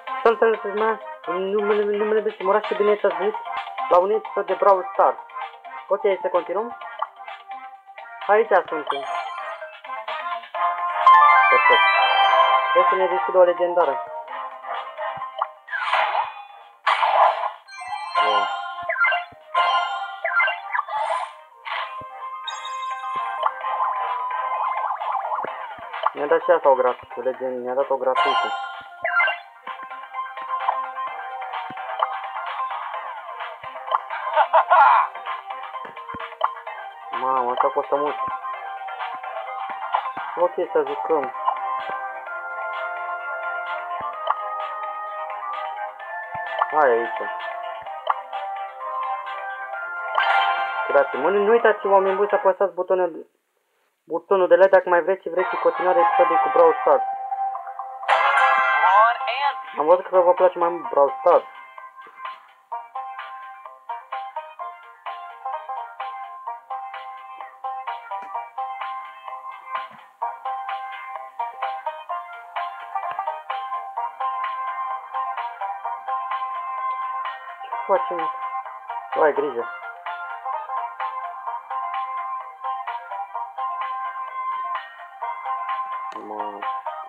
Salutare, numele meu Moraș și bine ați venit la un episod de Brawl Stars. Ok, să continuăm? Aici suntem. Perfect. Trebuie să ne deschidă o legendară. Wow. Mi-a dat și asta o gratuită, mi-a dat o gratuită. Mamă, asta costă mult. Ok, să jucăm. Hai aici. Grație. Nu uitați, oameni buni, să apăsați butonul de like dacă mai vreți și vreți în continuare episoade cu Brawl Stars. Am văzut că vă place mai mult Brawl Stars. Ce facem? Nu ai grijă. Mamă.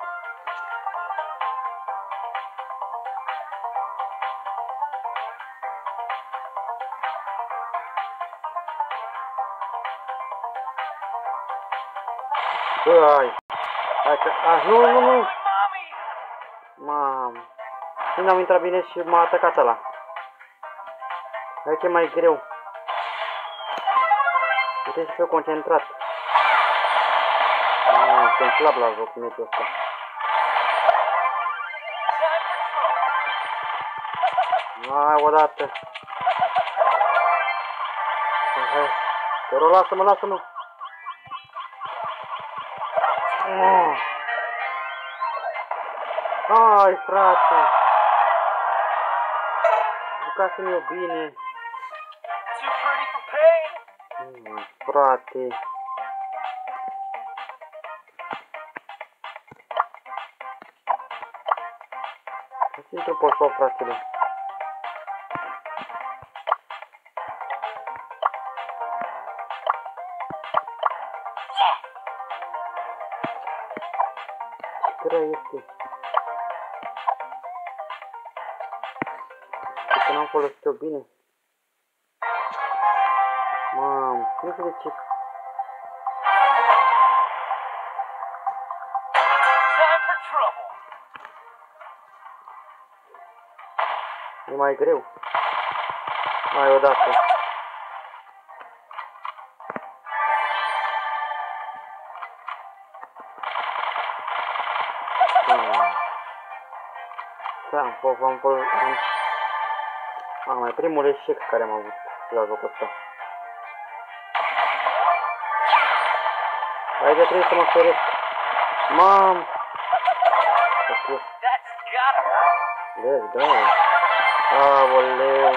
Hai. Nu. Mamă. Când am intrat bine și m-a atacat ăla. Aici e mai greu. Trebuie să fiu concentrat. Sunt slab la joc meciul ăsta. Hai, odată. Hai. Te rog, lasă-mă. Hai, frate. Jucați-mi eu bine. Frate. Să intru pe show, fratele. Ce grea este? Că n-am folosit-o bine. Mamă, nu știu de ce. E mai greu. Mai odată. Am mai primul eșec care am avut la jocul ăsta. Aici trebuie să mă feresc. Mam! Vezi, da. Aoleu.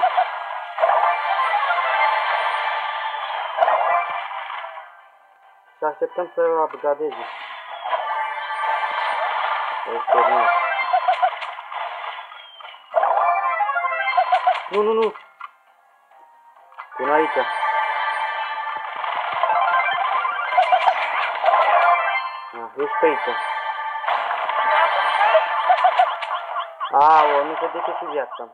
Și așteptăm să upgradeze. Nu. Până aici. Ești pe aici. Aoleu, nu se duce și viața.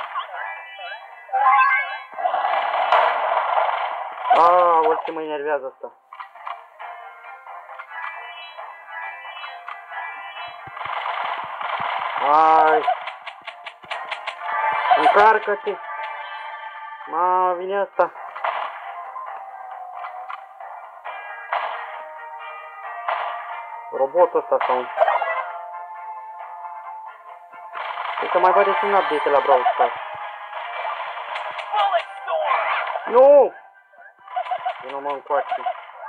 Aoleu, ce mă enervează asta. Hai. Încarcă-te. Mamă, vine asta. Robotul ăsta sau... Să mai bate și un update la Brawl Stars. Nu! Eu nu mă încoace.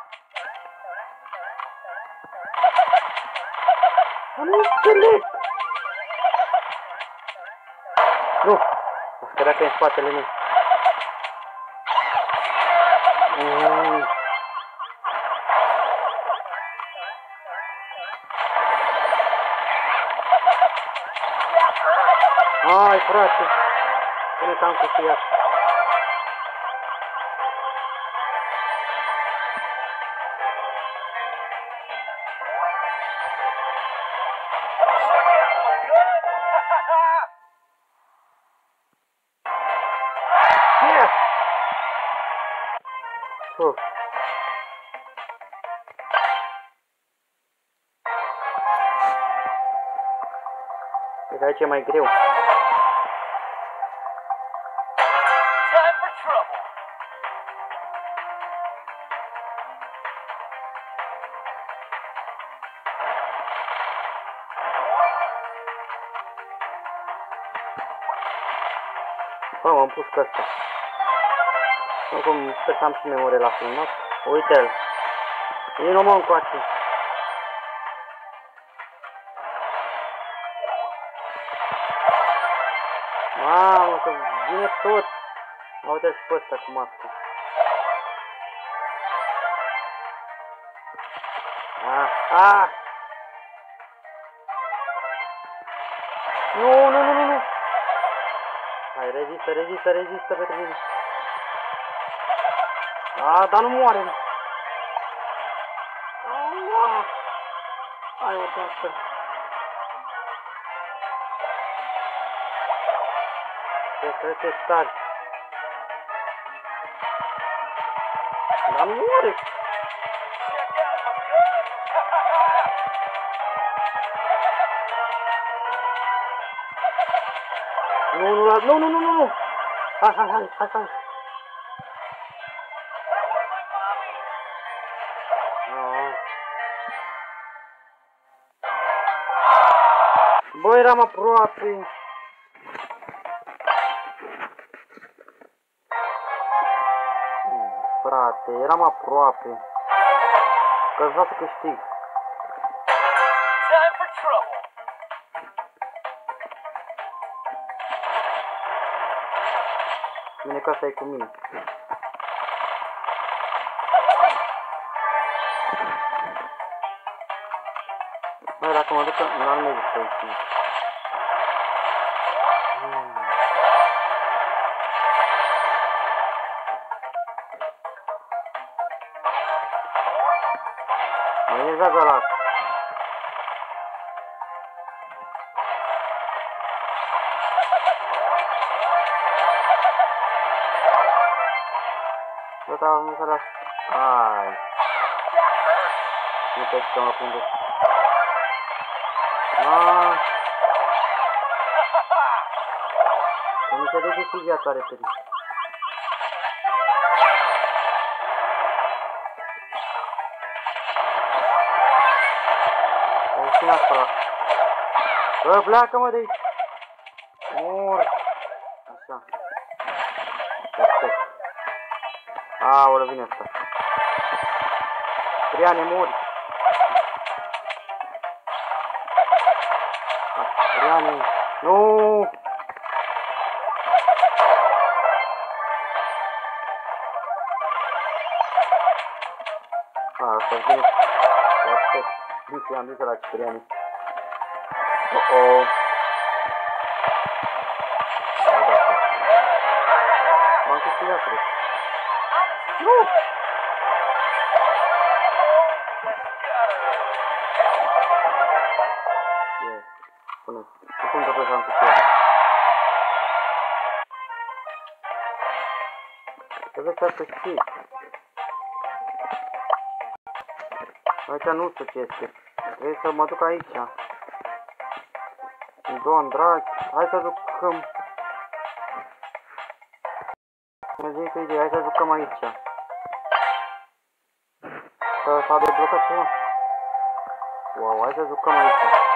Nu înțeleg! Nu! Asta dacă e în spatele meu. Hai, frate! Pune că am câștigat. Yes! Deci aici e mai greu. Time for trouble. Bă, m-am pus cu asta. Acum sper să am și memorie la filmat. Uite-l. Vino mă încoace. Mamă, că vine tot. Uite-l și pe ăsta cu mască. Nu. Hai, rezistă pentru mine. Dar nu moare. Hai, odată. Trebuie să te stari. Dar nu moare. Nu. Hai. Bă, eram aproape. Frate, eram aproape. Că vreau să câștig. Time for trouble. Bine că asta e cu mine. Bă, dacă mă duc la medic pe aici. Mă enervează ăla. Gata, am înțeles. Ai. Nu te că mă prinde. Că mi se duce și viața repede. Cine a spălat? Bă, pleacă-mă de aici! Mor! Așa. Perfect. Aoleu, vine asta. Triane, mori! Triane! Nu! Asta-i bine. Perfect. Nu am zis la Cipriani. M-am câștigat, cred. Nu! Spune, cum trebuie să am câștigat? Trebuie să câștig. Aici nu știu ce este. Trebuie să mă duc aici. Doamne dragi, hai să jucăm. Mă zic că idee, hai să jucăm aici. Că s-a deblocat ceva. Wow, hai să jucăm aici.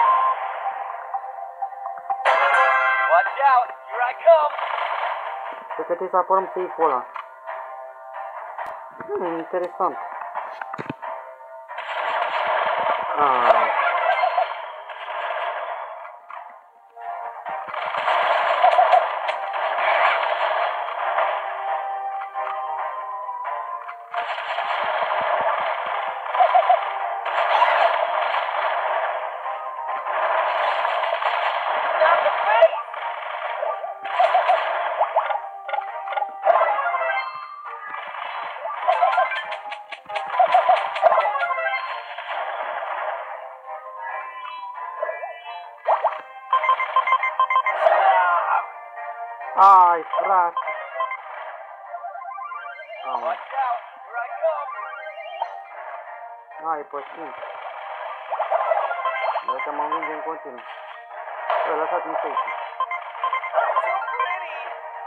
Watch out, here I come. Cred că trebuie să apărăm safe-ul ăla. Interesant. Ai, frate. Am. Watch out. Here I come. Ai, pățin. Dar că mă învinge în continuu. Bă, lăsați-mi să uite. Too pretty.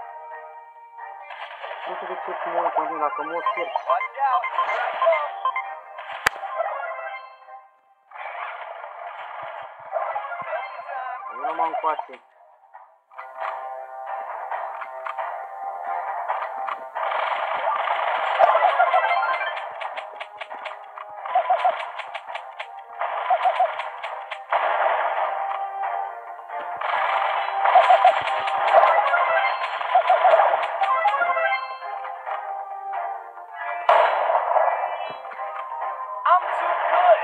Nu știu de ce mă în continuu, dacă mă pierd. Watch out. Here I come. Eu nu mă încoace. I'm too good.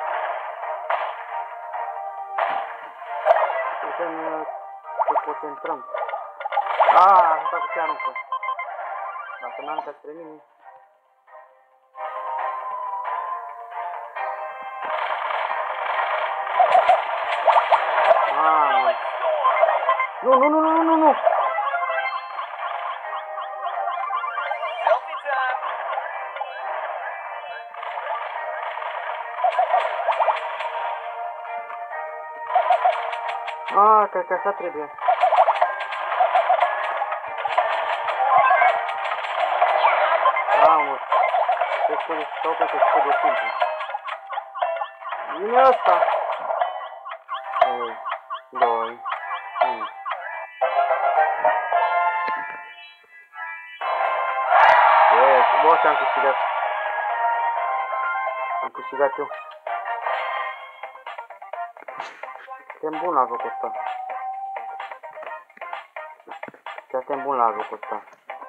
Putem să concentrăm. Asta cu ce aruncă. Dacă n-am ca spre mine. Mamă. Nu. Selfie time. Cred că așa trebuie. Mamă. Se scude, stau pe se scude timpul. Vine asta. 3, 2, 1. Yes, bă, ce-am câștigat. Am câștigat eu. Suntem bun la jocul ăsta. Suntem bun la jocul ăsta.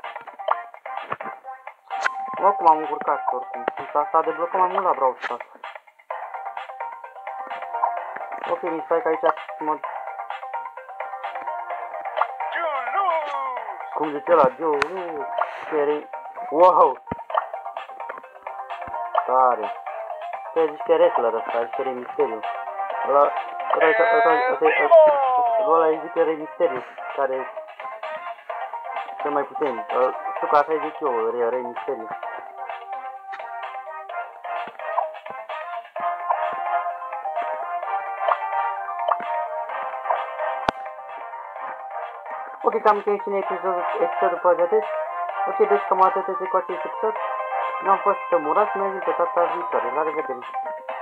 Oricum am încurcat, oricum. S-a deblocat mai mult la Brawl Stars. Ok, mi stai că aici mă... Cum zice ăla, wow! Tare! Te zici că e wrestler ăsta, zice Rey Mysterio. Ăla îi zice Rey Mysterio, care e cel mai puternic. Știu că așa îi zic eu, Rey Mysterio. Ok, cam că aici episodul pe atât. Ok, deci cam atât cu acest episod. Nu am fost Murat și ne-am zis pe data viitoare. La revedere!